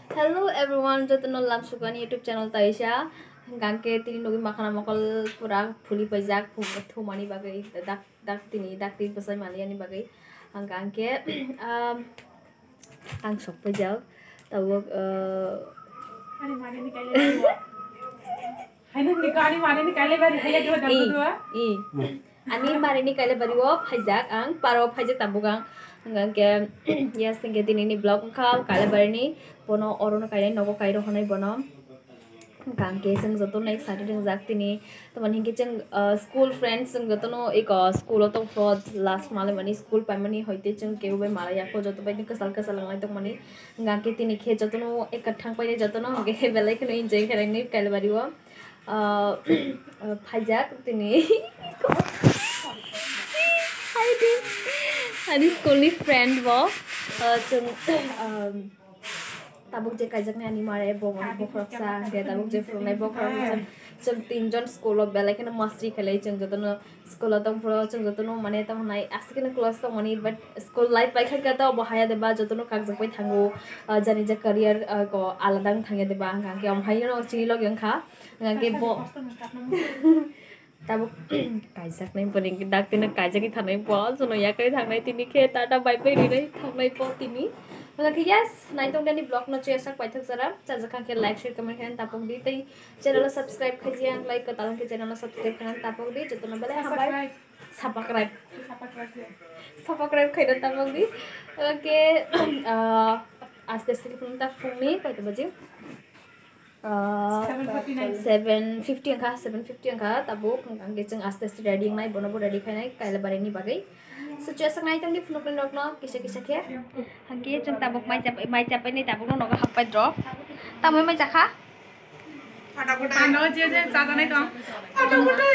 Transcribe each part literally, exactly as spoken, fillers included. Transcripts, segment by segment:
Hello everyone, jotono lam sukani YouTube channel taisha. Gangke tini nogi makana mokol pura phuli pajak thu mani bagai dak dak tini dak tin pasai mali ani bagai. Gangke um ang sok pajak tawok ani mane ni kaile bari wa haina ni kani mane ni kaile bari haya jo dak dua i ani mare ni kaile bari wo pajak ang paro pajak tabugang Gangke yes tingke tini ni blog ka kaile bari ni bono orono kaile nogo kairo honai bono Gangke sing joto na excited jeng jak tini teman hingke jeng school friends jeng joto no ek school to fraud last male mani school pai mani hoite jeng keu bai mala yako joto bai ni kesal kesal ngai to mani Gangke tini khe joto no ek thang pai joto no hingke belai khno enjoy kharai ni kaile bari wo phajak tini Ani school ni friend wo jeng tabuk je kajak ni ani mare bongon bokraksa ge tabuk je frunai bokraksa jeng tinjon school of belai kana masti khalai jeng jotono school tong pro jeng jotono mane tong nai asikena class tong mani but school life pai khaka ta bahaya deba jotono kagjak pai thango jani je career ko aladang thange deba gangke amhai no chini log yang kha gangke bo tabuk kajak nai poring dak tin kajak ki thanai po jono ya kai thangnai tini khe tata bai pai ri thangnai po tini Oke yes, naik tong dari blog no cuy sak paithak jara, cajakang ke like share comment kan tapok di, tei channel subscribe kajian like ke talang ke channel subscribe kan tapok di, jotono bale hambai, subscribe, subscribe kajian tapok di, oke, aste aste pun tak fungni, kau itu baju, seven fifty angka, seven fifty angka, tapok, angke jeng aste aste ready ngai, bono bono ready kai nai, kailabari ni bagai. Situation ngai tong di phone ko nok no kisa kisa khe hangke jeng tabok mai chap mai chap ni tabok no nok hapai drop tamoi mai jakha pada kota no je je jada nai tong pada kota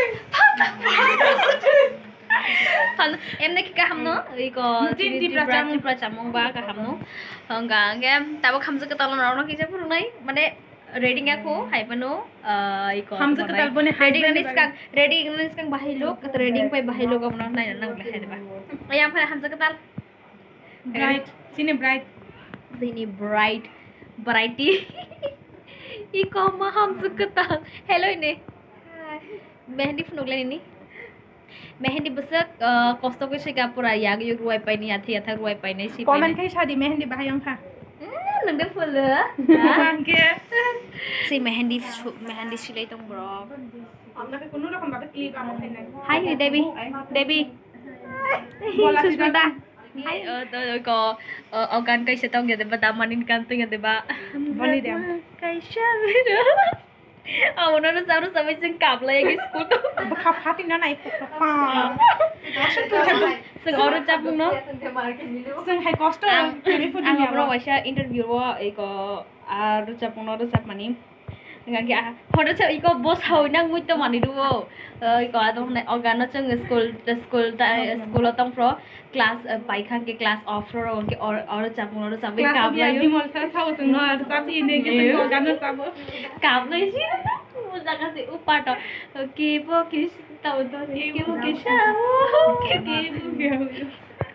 pan em ne ka hamno ei ko tin di pracham prachamong ba ka hamno hangga ge tabok hamje ka talon no kisa puru nai mane reading aku hai pano iko hamje ka talbone reading ni skang reading ni skang bahai lok reading pai bahai lok amna nai nang le hai ba ayam phara hamje ka tal bright sini bright sini bright variety iko ma hamje ka tal hello ne mehendi phunogla ni mehendi besak kosto ko se ga pura yag yug ruai pai ni athi atha ruai pai nei si comment kai shadi mehendi bahayang kha nang de phul ke si mehendi mehendi silai tong bro আপনাকে কোনো রকম ভাবে clip আমার নাই hi devi devi bola susmita hi to ko organ kai se tong ge de ba manin kan tu ge de ba boli dem kai sha Awono na saru sampai jeng kabla ya guys kutu. Bakap hati na naik pa. Asan tu jam. Seng orang capung no. Seng hai kosto. Ang bro wasya interview wa iko aru capung no cap mani. Dengan kia hodo cap iko bos hau nang muito mani duo. Iko atong na organo jeng school school ta school atong pro class paikhan ke class off ro ke or or capung no cap kabla yo. Mol sa thau seng no cap di ne ke seng organo cap. Kabla sih. Muda kasi upato. Oke po kis tau to ke mo ke sha. Ke ke mo.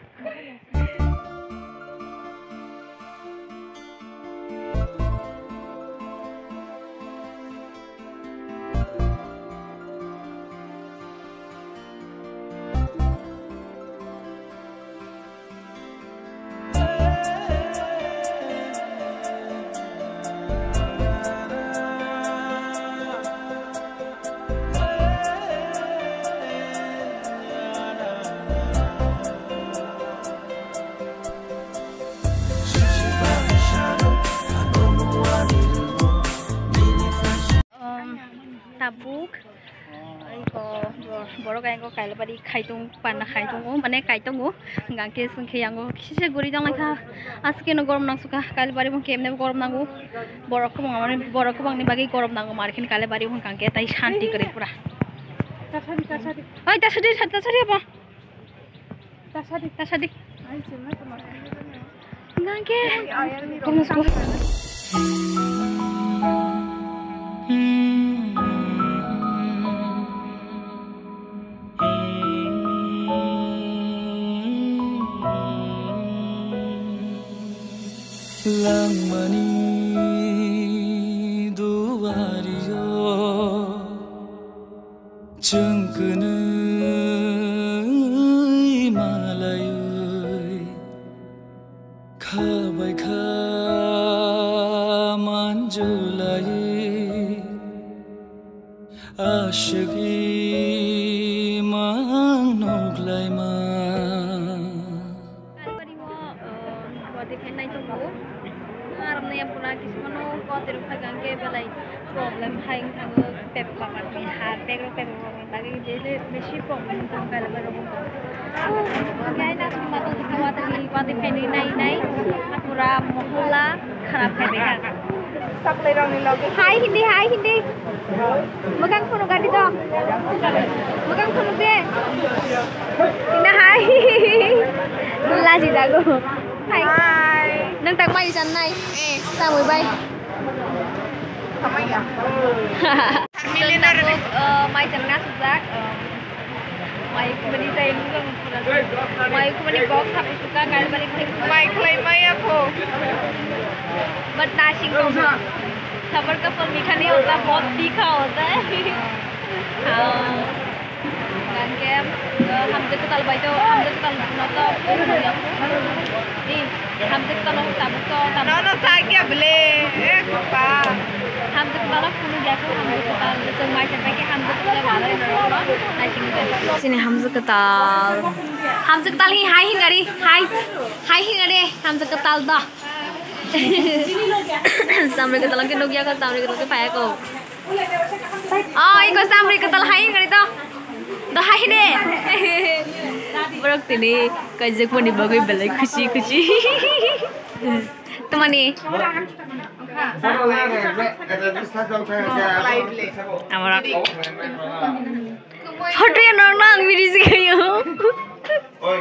Tabuk iko borok ayang kailabari khaitung panna khaitung mane kaitung gangke sengke yango kise guri jang lekha aske no gorom nang suka kailabari bong kemne gorom nangu borok ko mane borok ko bang ni bagi gorom nangu markin kailabari bong gangke tai shanti kare pura tasadi tasadi oi tasadi tasadi apa tasadi tasadi ai sema to gangke tomus ko lang mani July Ashgi mang noglai ma Kailabari mo body pain nai to mo aram na yan puna kismano ko tiru phagangke belai problem haing thango pep papan mi har pek ro pep ro lagi jele beshi problem tang kailabari mo gai na summa to dikhawa tani body pain nai nai pura mohula kharap hai dekha Saklai rong ni loge. Hai Hindi, hai Hindi. Magang puno gadi to. Magang puno de. Tina hai. Laji dago. Hai. Hai. Nang tag mai san nai. Eh, Ta mui bay. kamay ya. Millionaire ni. Mai san na sujak. Mai kumani tay nung mai kumani box hapu suka kailabari ko. May claim may ako. But Nashik खबर का फल मीठा नहीं होता बहुत तीखा होता है हाँ कारण के हम जब तल बाई तो हम जब तल ना तो नहीं हम जब तल तब तो तब No no saya beli. Eh, apa? हम जब तल फुल गया तो हम जब तल जब माय चलता कि हम जब तल वाला है ना नाशिक में सिने हम जब तल हम जब तल ही हाई ही गरी हाई हाई ही गरी हम जब तल दा sampai ke talang ke nogia ko sampai ke talang ke paya ko oh iko sampai ke talang hai ngari to to hai de brok tini kajak pun dibagai belai khushi khushi temani amara photo ya nang nang video kayo oi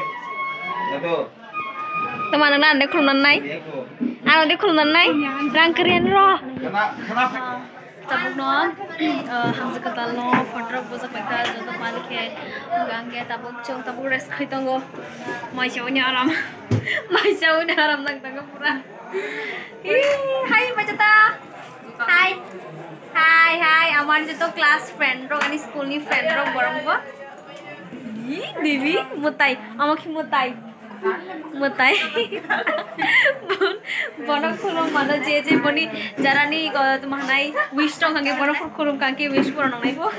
teman nang nang khulnan nai ano di khulnan nai rang kerian ro tabuk no ham se katal no photo bozak baita jodo malike gange tabuk chong tabuk res khaitango mai chawnya aram mai chawnya aram nang tanga pura hai majata hai hai hai amar joto class friend ro ani school ni friend ro borong bo bibi mutai amaki mutai mutai bonok khulum mana je je boni jarani tumanai wish tong hange bonok khulum kanke wish pura nang nai bo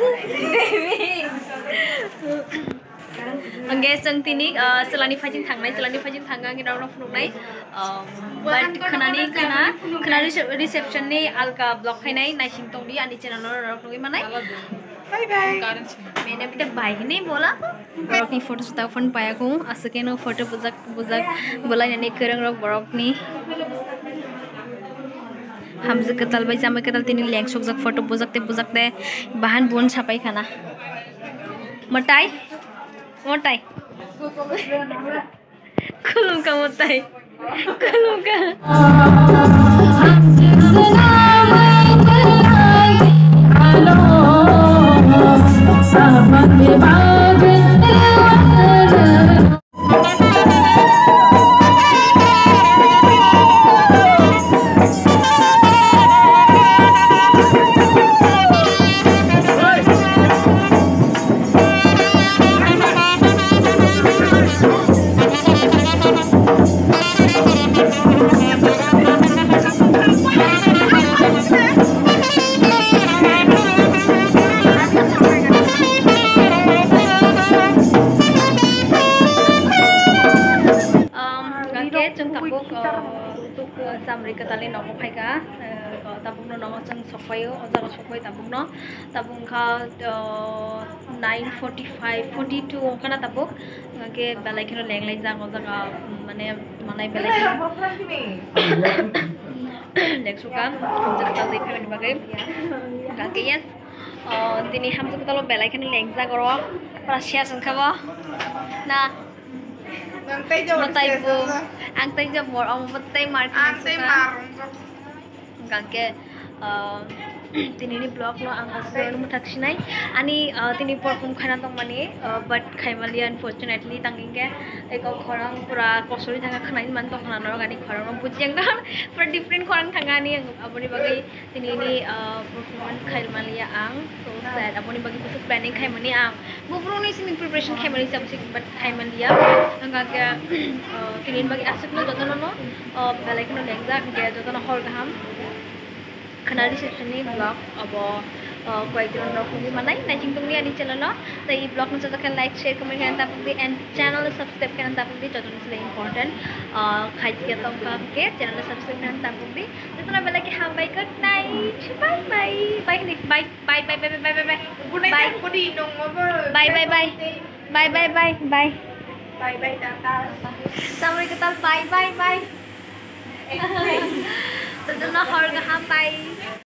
angge sang tini selani fajing thangnai selani fajing thanga ngi rong rong nai but khanani khana khanani reception ni alka block khainai nai sing tong di ani channel ro rong ngi manai Bye bye. मैंने अभी तक bye ही नहीं बोला बरक नी photo सुता phone पाया को असके no photo बुजक बुजक बोला यानी करंग रक बरक नी हम जे कतल बाय जामे कतल तिनी लैंग शोक जक फोटो बुजक ते बुजक दे बहन बोन छापाई खाना मटाई मटाई खुलुम का मटाई खुलुम का Sahabat berbagi samri katali nomo phaika tabung no nomo chang sokpayo ojaga sokpai tabung no tabung kha nine forty-five forty-two kana tabuk ke belai kino lenglai jang ojaga mane manai belai leksuka hamjak tal dei phaika bagai kake yes tini hamjak tal belai kino lengja goro prasya sangkhawa na Nanti jauh. Matai bu, angtai jauh mor, om matai market. Angtai marung. Gangke, tini ni blog lo angkas lo mutak sinai. Ani tini perform khana tong mani, but khaimali unfortunately tanging ke, eko khorang pura kosori tanga khana ini mantong khana noro gani khorang lo pujiang kan, per different khorang tanga ni, aboni bagai tini ni performance khaimali ya ang, so sad. Aboni bagai pusuk planning khaimali ang. Gubro ni sini preparation khaimali sabsik, but khaimali ya. Angka kini bagi asik lo jodoh lo, balik lo lengza, kaya jodoh lo hol kaham. Kenal reception ni blog abo koi jon rok ni manai najing tungni ani channel no tai blog nu jodoh kan like share comment kan tapuk di and channel subscribe kan tapuk di jodoh ni sila important khai ke tong ka ke channel subscribe kan tapuk di itu na bala ki hambai good night bye bye bye ni bye bye bye bye bye bye bye good night ko di nong mo bye bye bye bye bye bye bye bye bye tata sampai kita bye bye bye. Tentu nak harga hambai.